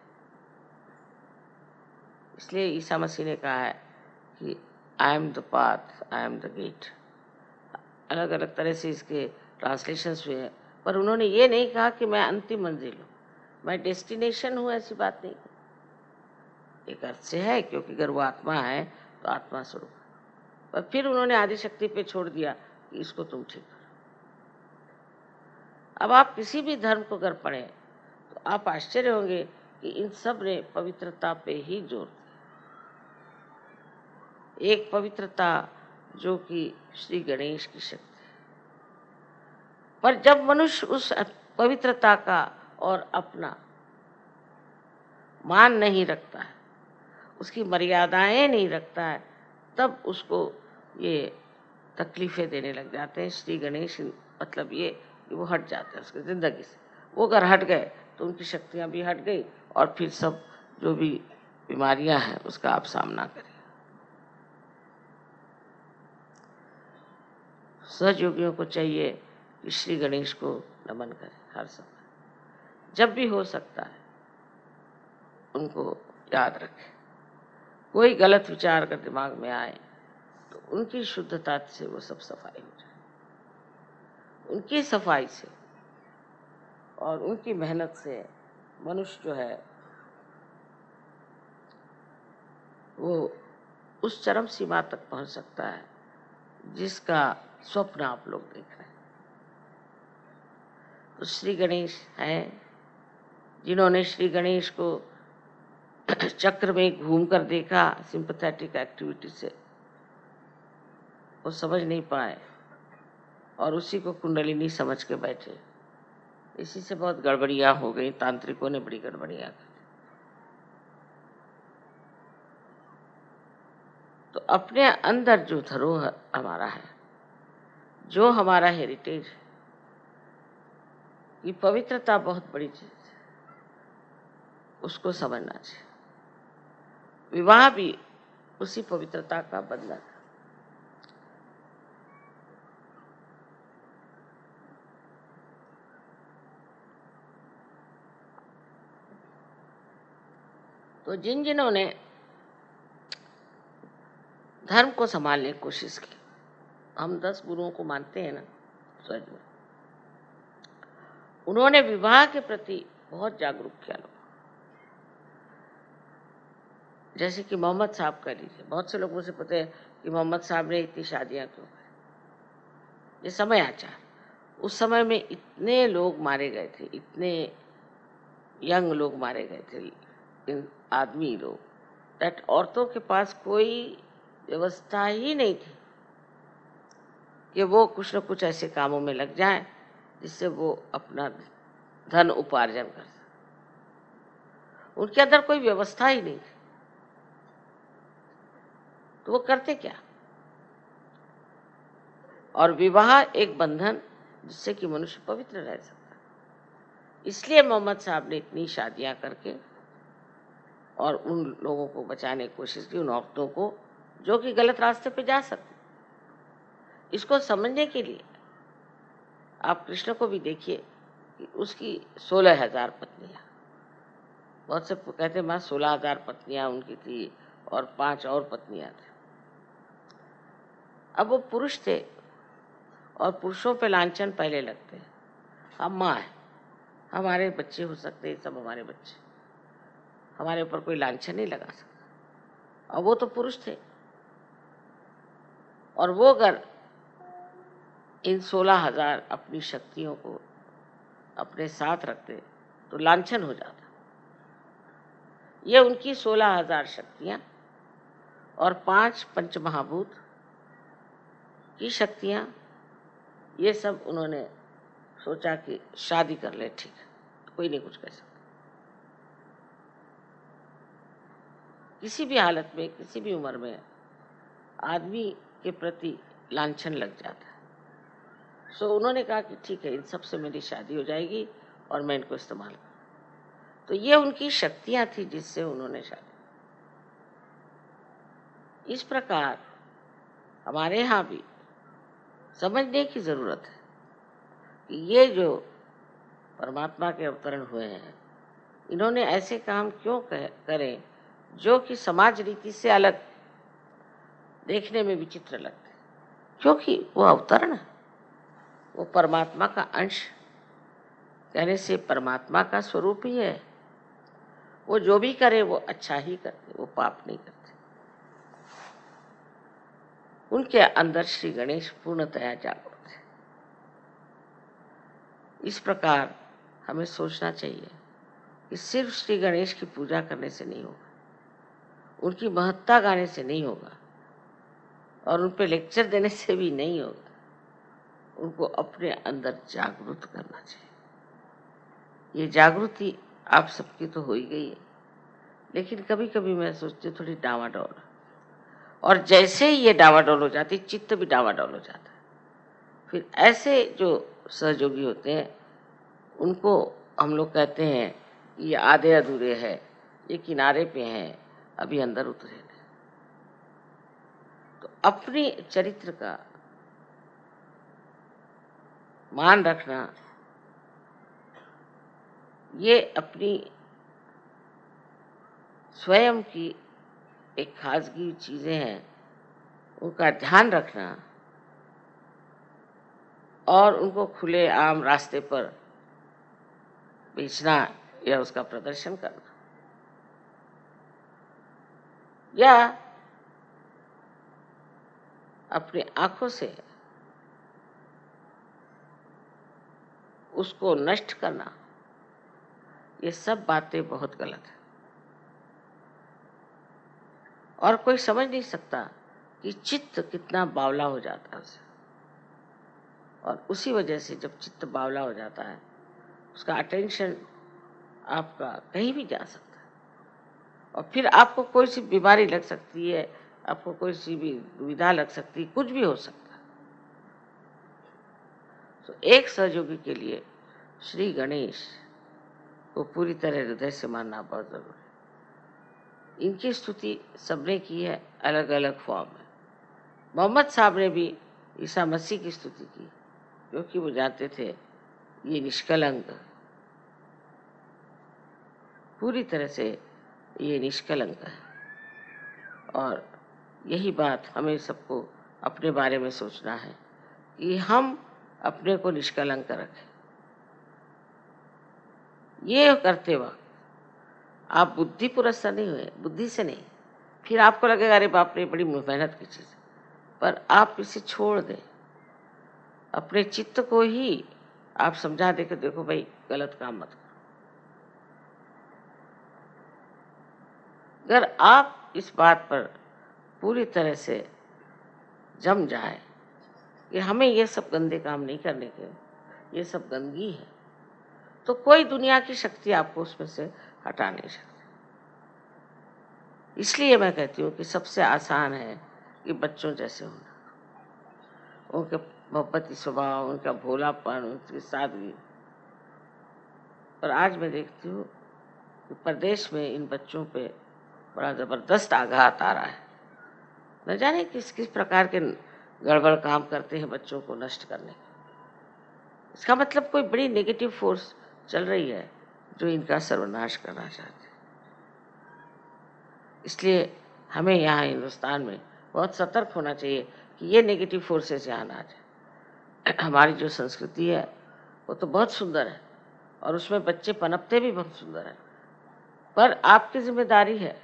इसलिए ईसा मसीह ने कहा है कि I am the path, I am the gate. अलग अलग तरह से इसके ट्रांसलेशंस हुए हैं, पर उन्होंने ये नहीं कहा कि मैं अंतिम मंजिल हूँ, मैं डेस्टिनेशन हूँ, ऐसी बात नहीं। एक अर्थ से है, क्योंकि अगर वो आत्मा है तो आत्मा स्वरूप है, पर फिर उन्होंने आदिशक्ति पे छोड़ दिया कि इसको तुम ठीक करो। अब आप किसी भी धर्म को अगर पढ़ें तो आप आश्चर्य होंगे कि इन सब ने पवित्रता पे ही जोर दिया। एक पवित्रता जो कि श्री गणेश की शक्ति है। पर जब मनुष्य उस पवित्रता का और अपना मान नहीं रखता है, उसकी मर्यादाएं नहीं रखता है, तब उसको ये तकलीफें देने लग जाते हैं। श्री गणेश मतलब ये कि वो हट जाते हैं उसकी जिंदगी से। वो अगर हट गए तो उनकी शक्तियां भी हट गई, और फिर सब जो भी बीमारियां हैं उसका आप सामना करें। सहयोगियों को चाहिए कि श्री गणेश को नमन करें हर समय। जब भी हो सकता है उनको याद रखें। कोई गलत विचार अगर दिमाग में आए तो उनकी शुद्धता से वो सब सफाई हो जाए, उनकी सफाई से और उनकी मेहनत से मनुष्य जो है वो उस चरम सीमा तक पहुंच सकता है जिसका स्वप्न आप लोग देख रहे हैं। तो श्री गणेश हैं, जिन्होंने श्री गणेश को चक्र में घूम कर देखा सिंपैथेटिक एक्टिविटी से, वो समझ नहीं पाए और उसी को कुंडलिनी समझ के बैठे। इसी से बहुत गड़बड़ियां हो गई, तांत्रिकों ने बड़ी गड़बड़ियां की। तो अपने अंदर जो धरोहर हमारा है, जो हमारा हेरिटेज है, ये पवित्रता बहुत बड़ी चीज है, उसको समझना चाहिए। विवाह भी उसी पवित्रता का बंधन है। तो जिन जिन्होंने धर्म को संभालने की कोशिश की, हम दस गुरुओं को मानते हैं ना सच में, उन्होंने विवाह के प्रति बहुत जागरूक किया लोग। जैसे कि मोहम्मद साहब कह लीजिए, बहुत से लोगों से पता है कि मोहम्मद साहब ने इतनी शादियां क्यों की। ये समय आचार, उस समय में इतने लोग मारे गए थे, इतने यंग लोग मारे गए थे, इन आदमी लोग, दैट औरतों के पास कोई व्यवस्था ही नहीं थी कि वो कुछ न कुछ ऐसे कामों में लग जाएं जिससे वो अपना धन उपार्जन कर सके। उनके अंदर कोई व्यवस्था ही नहीं थी, तो वो करते क्या। और विवाह एक बंधन जिससे कि मनुष्य पवित्र रह सकता है। इसलिए मोहम्मद साहब ने इतनी शादियां करके और उन लोगों को बचाने की कोशिश की, उन औरतों को जो कि गलत रास्ते पे जा सकते। इसको समझने के लिए आप कृष्ण को भी देखिए कि उसकी सोलह हजार पत्नियां, बहुत से कहते माँ सोलह हजार पत्नियां उनकी थी और पांच और पत्नियां थी। अब वो पुरुष थे और पुरुषों पे लांछन पहले लगते हैं। हम माँ है, हमारे बच्चे हो सकते हैं, सब हमारे बच्चे, हमारे ऊपर कोई लांछन नहीं लगा सकता। और वो तो पुरुष थे, और वो अगर इन सोलह हजार अपनी शक्तियों को अपने साथ रखते तो लांछन हो जाता। ये उनकी सोलह हजार शक्तियां और पांच पंचमहाभूत की शक्तियां, ये सब उन्होंने सोचा कि शादी कर ले, ठीक है, तो कोई नहीं कुछ कह सकता। किसी भी हालत में, किसी भी उम्र में आदमी के प्रति लांछन लग जाता है। सो उन्होंने कहा कि ठीक है, इन सब से मेरी शादी हो जाएगी और मैं इनको इस्तेमाल करूँ। तो ये उनकी शक्तियां थी जिससे उन्होंने शादी। इस प्रकार हमारे यहाँ भी समझने की जरूरत है कि ये जो परमात्मा के अवतरण हुए हैं, इन्होंने ऐसे काम क्यों करें जो कि समाज रीति से अलग, देखने में विचित्र लगते, क्योंकि वो अवतरण है, वो परमात्मा का अंश, कहने से परमात्मा का स्वरूप ही है। वो जो भी करे वो अच्छा ही करते, वो पाप नहीं करते। उनके अंदर श्री गणेश पूर्णतया जागृत है। इस प्रकार हमें सोचना चाहिए कि सिर्फ श्री गणेश की पूजा करने से नहीं होगा, उनकी महत्ता गाने से नहीं होगा, और उन पे लेक्चर देने से भी नहीं होगा। उनको अपने अंदर जागृत करना चाहिए। ये जागृति आप सबकी तो हो ही गई है, लेकिन कभी कभी मैं सोचती हूँ थोड़ी डावाडोल, और जैसे ही ये डावाडोल हो जाती, चित्त भी डावाडोल हो जाता है। फिर ऐसे जो सहयोगी होते हैं उनको हम लोग कहते हैं ये आधे अधूरे हैं, ये किनारे पे हैं, अभी अंदर उतरे नहीं। तो अपनी चरित्र का मान रखना ये अपनी स्वयं की एक खासगी चीजें हैं, उनका ध्यान रखना और उनको खुले आम रास्ते पर बेचना या उसका प्रदर्शन करना, या अपनी आंखों से उसको नष्ट करना, ये सब बातें बहुत गलत है। और कोई समझ नहीं सकता कि चित्त कितना बावला हो जाता है उसे, और उसी वजह से जब चित्त बावला हो जाता है, उसका अटेंशन आपका कहीं भी जा सकता है, और फिर आपको कोई सी बीमारी लग सकती है, आपको कोई सी भी दुविधा लग सकती है, कुछ भी हो सकता है। तो एक सहयोगी के लिए श्री गणेश को पूरी तरह हृदय से मानना बहुत जरूरी है। इनकी स्तुति सबने की है अलग अलग फॉर्म में। मोहम्मद साहब ने भी ईसा मसीह की स्तुति की, क्योंकि वो जानते थे ये निष्कलंक, पूरी तरह से ये निष्कलंक है। और यही बात हमें सबको अपने बारे में सोचना है कि हम अपने को निष्कलंक रखें। ये करते वक्त आप बुद्धि पुरस्सर नहीं हुए, बुद्धि से नहीं, फिर आपको लगेगा अरे बाप रे बड़ी मेहनत की चीज, पर आप इसे छोड़ दें, अपने चित्त को ही आप समझा दे कि देखो भाई गलत काम मत करो। अगर आप इस बात पर पूरी तरह से जम जाए कि हमें ये सब गंदे काम नहीं करने के, ये सब गंदगी है, तो कोई दुनिया की शक्ति आपको उसमें से हटा नहीं सकती। इसलिए मैं कहती हूँ कि सबसे आसान है कि बच्चों जैसे होना, उनके मोहब्बती स्वभाव, उनका भोलापन, उनकी सादगी। और आज मैं देखती हूँ कि प्रदेश में इन बच्चों पे बड़ा जबरदस्त आघात आ रहा है। न जाने किस किस प्रकार के गड़बड़ काम करते हैं बच्चों को नष्ट करने के। इसका मतलब कोई बड़ी नेगेटिव फोर्स चल रही है जो इनका सर्वनाश करना चाहते हैं। इसलिए हमें यहाँ हिंदुस्तान में बहुत सतर्क होना चाहिए कि ये नेगेटिव फोर्सेस यहाँ ना आ जाए। हमारी जो संस्कृति है वो तो बहुत सुंदर है, और उसमें बच्चे पनपते भी बहुत सुंदर है, पर आपकी जिम्मेदारी है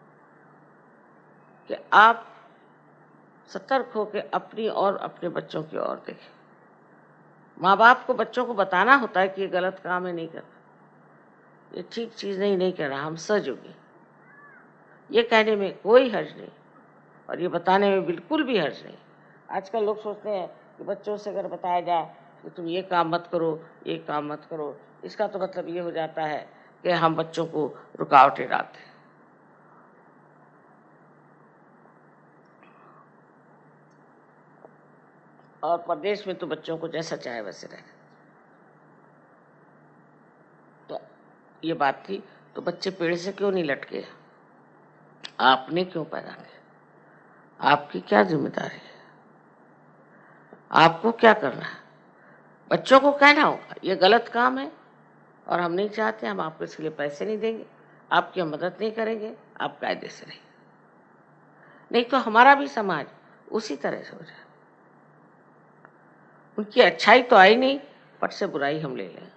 कि आप सतर्क होकर अपनी और अपने बच्चों की ओर देखें। माँ बाप को बच्चों को बताना होता है कि ये गलत काम है, नहीं करना, ये ठीक चीज़ नहीं नहीं करना, हम सहयोगी। ये कहने में कोई हर्ज नहीं, और ये बताने में बिल्कुल भी हर्ज नहीं। आजकल लोग सोचते हैं कि बच्चों से अगर बताया जाए कि तुम ये काम मत करो, ये काम मत करो, इसका तो मतलब ये हो जाता है कि हम बच्चों को रुकावटें डालते हैं। और प्रदेश में तो बच्चों को जैसा चाहे वैसे रहे। तो ये बात थी। तो बच्चे पेड़ से क्यों नहीं लटके? आपने क्यों पैदा किया? आपकी क्या जिम्मेदारी है? आपको क्या करना है? बच्चों को कहना होगा ये गलत काम है और हम नहीं चाहते, हम आपको इसके लिए पैसे नहीं देंगे, आपकी हम मदद नहीं करेंगे, आप कायदे से रहिए। नहीं तो हमारा भी समाज उसी तरह से हो जाए। उनकी अच्छाई तो आई नहीं, पट से बुराई हम ले लें।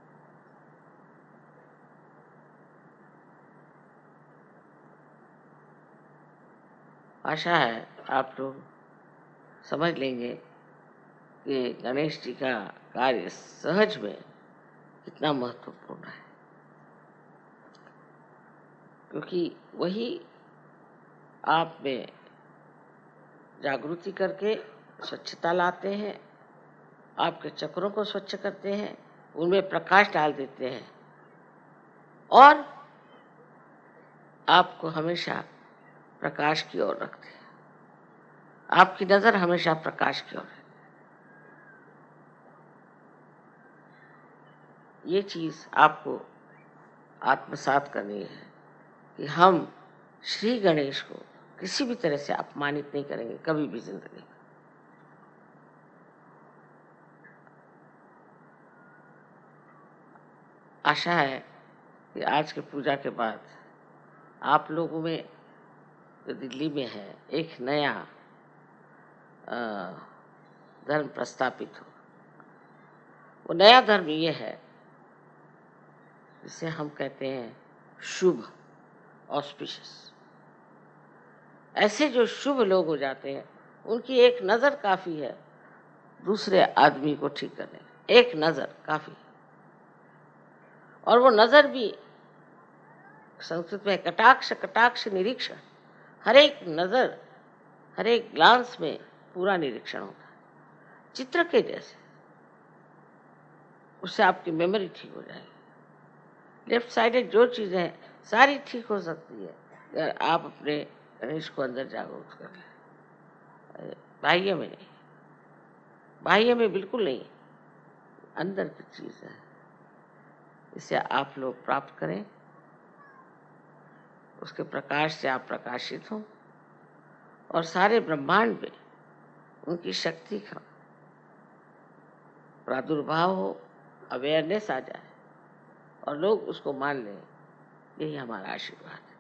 आशा है आप लोग समझ लेंगे कि गणेश जी का कार्य सहज में कितना महत्वपूर्ण है, क्योंकि वही आप में जागृति करके स्वच्छता लाते हैं, आपके चक्रों को स्वच्छ करते हैं, उनमें प्रकाश डाल देते हैं, और आपको हमेशा प्रकाश की ओर रखते हैं। आपकी नजर हमेशा प्रकाश की ओर है। ये चीज आपको आत्मसात करनी है कि हम श्री गणेश को किसी भी तरह से अपमानित नहीं करेंगे कभी भी जिंदगी में। आशा है कि आज के पूजा के बाद आप लोगों में जो दिल्ली में है एक नया अ, धर्म प्रस्तापित हो। वो नया धर्म ये है जिसे हम कहते हैं शुभ, ऑस्पिशियस। ऐसे जो शुभ लोग हो जाते हैं उनकी एक नज़र काफ़ी है दूसरे आदमी को ठीक करने, एक नज़र काफ़ी। और वो नज़र भी संस्कृत में कटाक्ष कटाक्ष निरीक्षण, हर एक नज़र हर एक ग्लांस में पूरा निरीक्षण होता है, चित्र के जैसे। उससे आपकी मेमोरी ठीक हो जाएगी। लेफ्ट साइडेड जो चीज़ें हैं सारी ठीक हो सकती है अगर आप अपने गणेश को अंदर जागरूक कर लें। बाह्य में नहीं, बाह्य में बिल्कुल नहीं, अंदर की चीज़ है। इसे आप लोग प्राप्त करें, उसके प्रकाश से आप प्रकाशित हों और सारे ब्रह्मांड में उनकी शक्ति का प्रादुर्भाव हो, अवेयरनेस आ जाए और लोग उसको मान लें। यही हमारा आशीर्वाद है।